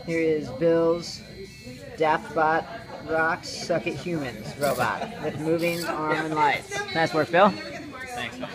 Here is Bill's Daftbot Rocks Suck It Humans robot with moving arm and lights. Nice work, Bill. Thanks.